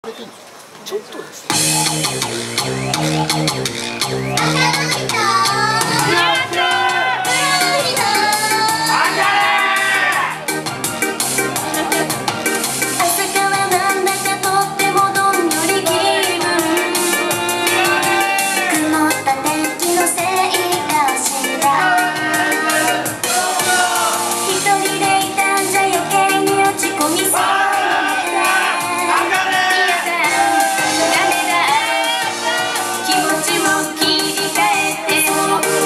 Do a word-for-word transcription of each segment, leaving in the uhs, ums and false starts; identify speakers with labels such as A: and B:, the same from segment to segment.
A: ちょっとですね。
B: 気持ちを切り替えて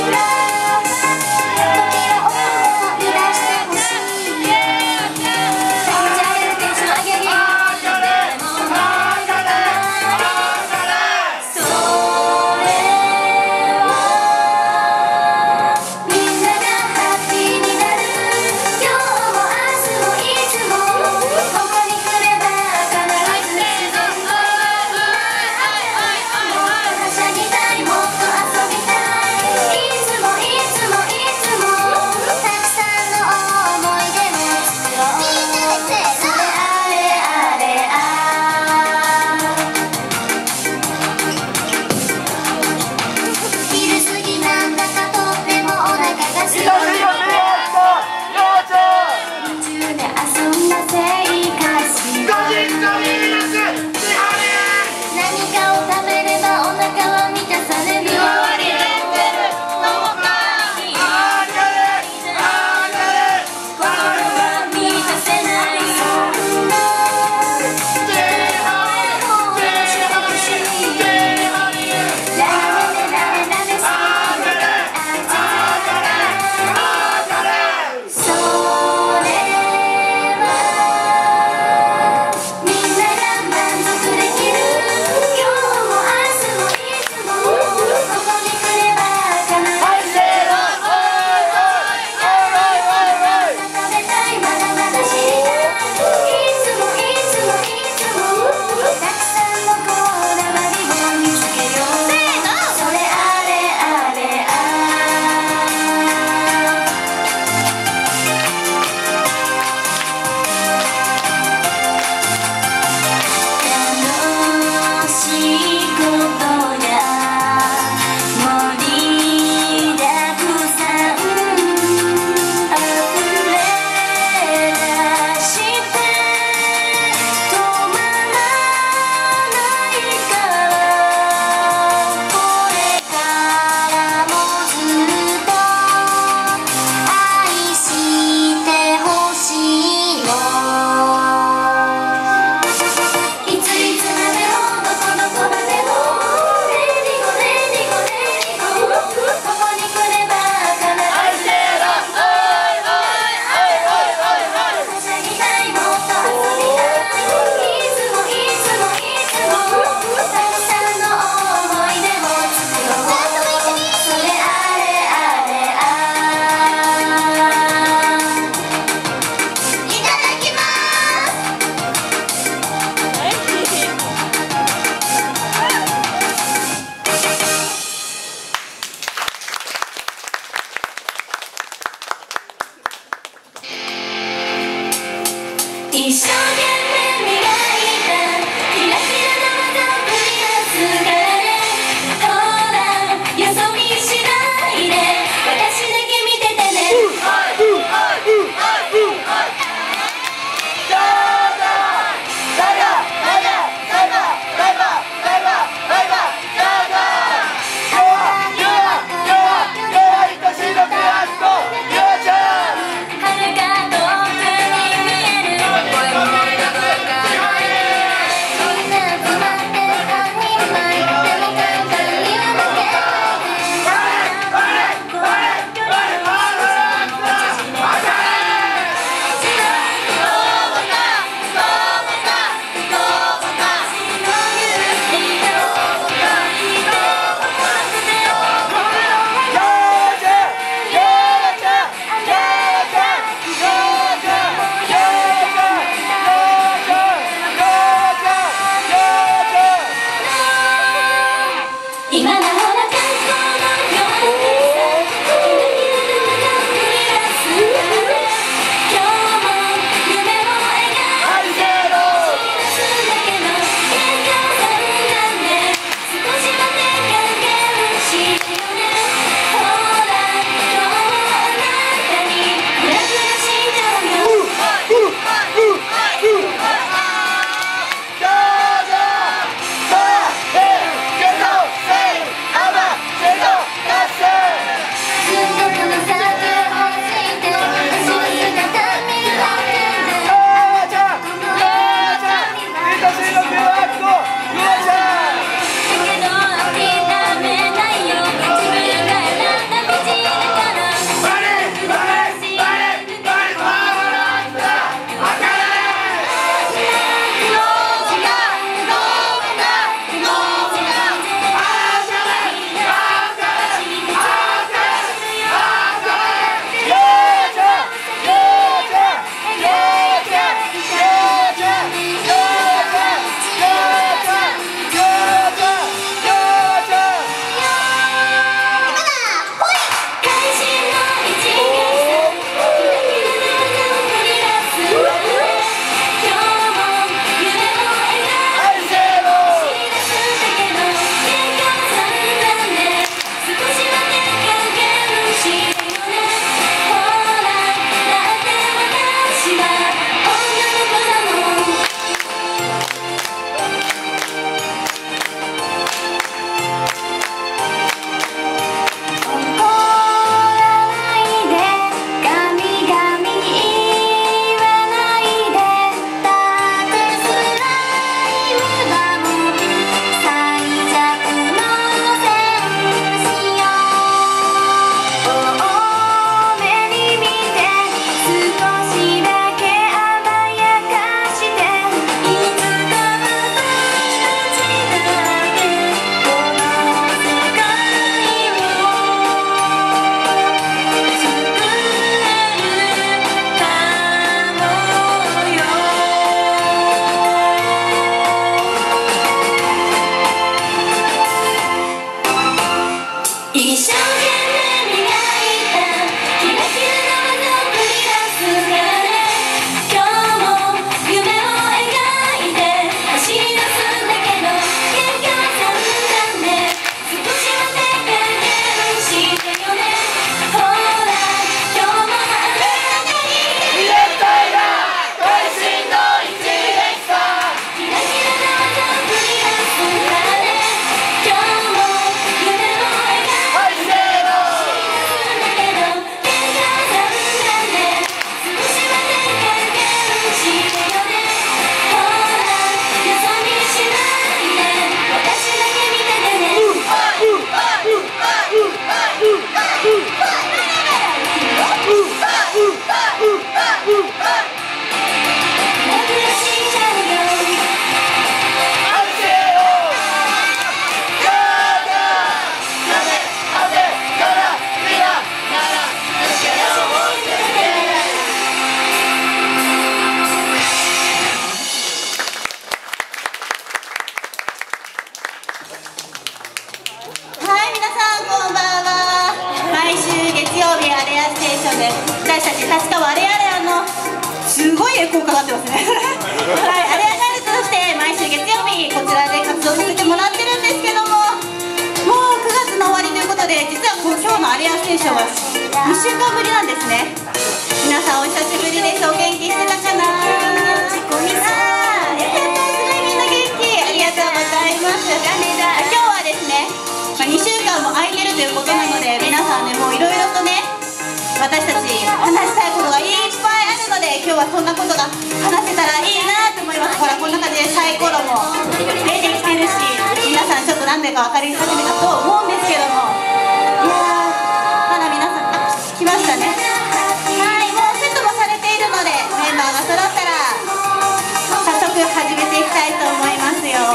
B: こんばんは。毎週月曜日アレアステーションで私たち立川アレアレアのすごいエコーかかってますねはい、アレアガールズとして毎週月曜日こちらで活動させてもらってるんですけども、もうくがつの終わりということで、実はこう今日のアレアステーションはにしゅうかんぶりなんですね。皆さんお久しぶりです。お元気してたかな。みんなやったー、すごいみんな元気、ありがとうございます。今日はですね、まあ、にしゅうかんも空いてるということなので、皆さんね、もういろいろとね、私たち話したいことがいっぱいあるので、今日はそんなことが話せたらいいなと思います。ほら、こんな感じでサイコロも出てきてるし、皆さんちょっと何でか分かり始めたと思うんですけども、いやー、まだ皆さん、あ、来ましたね。はい、もうセットもされているので、メンバーが揃ったら早速始めていきたいと思いますよ。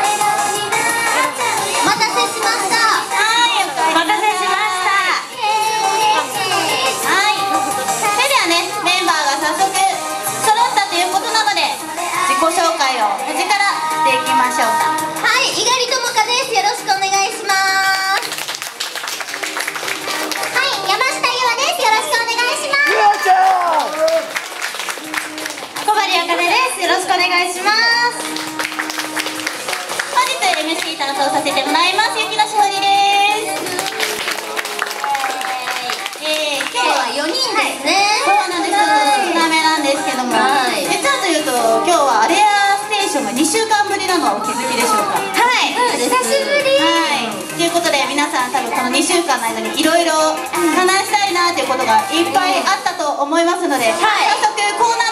C: お待たせしました。
B: はい、お待たせしました。はい、それではね、メンバーが早速揃ったということなので、自己紹介を端からしていきましょうか。
C: はい、猪狩ともかです。よろしくお願いします。はい、山下優愛です。よろしくお願いします。
A: ゆあちゃん。
B: 小針あかねです。よろしくお願いします。本日 エムシー 担当させてもらいます雪乃しほりです。えー、今日は
C: よにんですね。
B: そうなんです。少なめなんですけども、
C: はい、
B: 実はというと今日はアレアステーションがにしゅうかんぶりなのはお気づきでしょうか。はい、
C: 久しぶり。
B: はい、ということで皆さん多分このにしゅうかんの間にいろいろ話したいなということがいっぱいあったと思いますので、早速コーナー